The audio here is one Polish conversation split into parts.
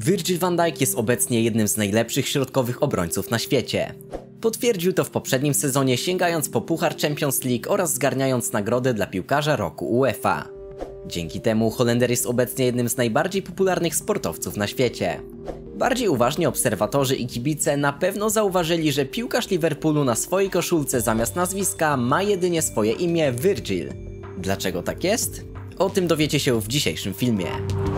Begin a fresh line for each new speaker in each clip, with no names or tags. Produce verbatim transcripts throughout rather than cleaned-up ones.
Virgil van Dijk jest obecnie jednym z najlepszych środkowych obrońców na świecie. Potwierdził to w poprzednim sezonie, sięgając po Puchar Champions League oraz zgarniając nagrodę dla piłkarza roku UEFA. Dzięki temu Holender jest obecnie jednym z najbardziej popularnych sportowców na świecie. Bardziej uważni obserwatorzy i kibice na pewno zauważyli, że piłkarz Liverpoolu na swojej koszulce zamiast nazwiska ma jedynie swoje imię Virgil. Dlaczego tak jest? O tym dowiecie się w dzisiejszym filmie.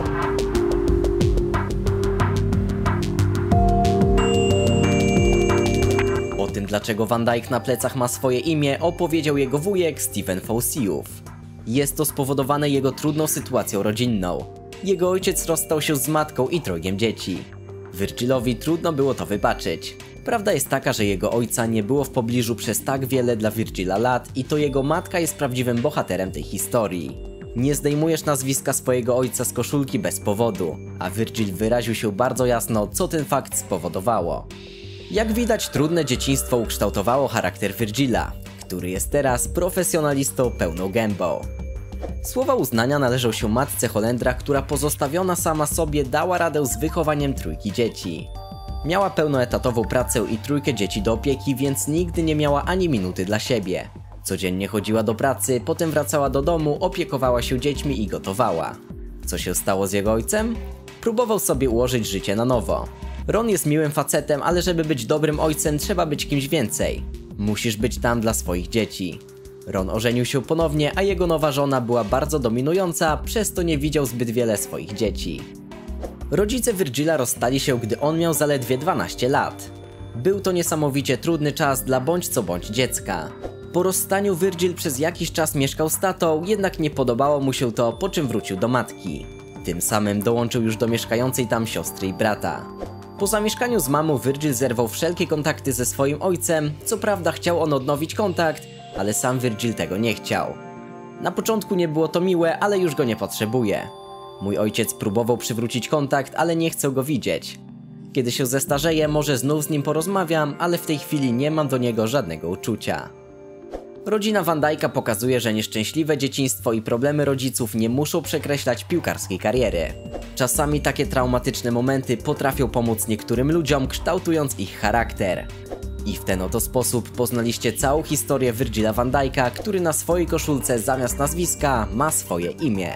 O tym, dlaczego Van Dijk na plecach ma swoje imię, opowiedział jego wujek Steven Fawcett. Jest to spowodowane jego trudną sytuacją rodzinną. Jego ojciec rozstał się z matką i trojgiem dzieci. Virgilowi trudno było to wybaczyć. Prawda jest taka, że jego ojca nie było w pobliżu przez tak wiele dla Virgila lat i to jego matka jest prawdziwym bohaterem tej historii. Nie zdejmujesz nazwiska swojego ojca z koszulki bez powodu, a Virgil wyraził się bardzo jasno, co ten fakt spowodowało. Jak widać, trudne dzieciństwo ukształtowało charakter Virgila, który jest teraz profesjonalistą pełną gębą. Słowa uznania należą się matce Holendra, która pozostawiona sama sobie dała radę z wychowaniem trójki dzieci. Miała pełnoetatową pracę i trójkę dzieci do opieki, więc nigdy nie miała ani minuty dla siebie. Codziennie chodziła do pracy, potem wracała do domu, opiekowała się dziećmi i gotowała. Co się stało z jego ojcem? Próbował sobie ułożyć życie na nowo. Ron jest miłym facetem, ale żeby być dobrym ojcem, trzeba być kimś więcej. Musisz być tam dla swoich dzieci. Ron ożenił się ponownie, a jego nowa żona była bardzo dominująca, przez to nie widział zbyt wiele swoich dzieci. Rodzice Virgila rozstali się, gdy on miał zaledwie dwanaście lat. Był to niesamowicie trudny czas dla bądź co bądź dziecka. Po rozstaniu Virgil przez jakiś czas mieszkał z tatą, jednak nie podobało mu się to, po czym wrócił do matki. Tym samym dołączył już do mieszkającej tam siostry i brata. Po zamieszkaniu z mamą Virgil zerwał wszelkie kontakty ze swoim ojcem, co prawda chciał on odnowić kontakt, ale sam Virgil tego nie chciał. Na początku nie było to miłe, ale już go nie potrzebuje. Mój ojciec próbował przywrócić kontakt, ale nie chcę go widzieć. Kiedy się zestarzeję, może znów z nim porozmawiam, ale w tej chwili nie mam do niego żadnego uczucia. Rodzina Van Dijka pokazuje, że nieszczęśliwe dzieciństwo i problemy rodziców nie muszą przekreślać piłkarskiej kariery. Czasami takie traumatyczne momenty potrafią pomóc niektórym ludziom, kształtując ich charakter. I w ten oto sposób poznaliście całą historię Virgila van Dijka, który na swojej koszulce zamiast nazwiska ma swoje imię.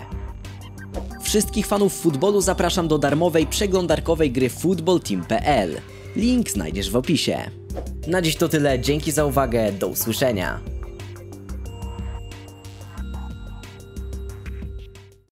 Wszystkich fanów futbolu zapraszam do darmowej przeglądarkowej gry football team kropka p l. Link znajdziesz w opisie. Na dziś to tyle, dzięki za uwagę, do usłyszenia.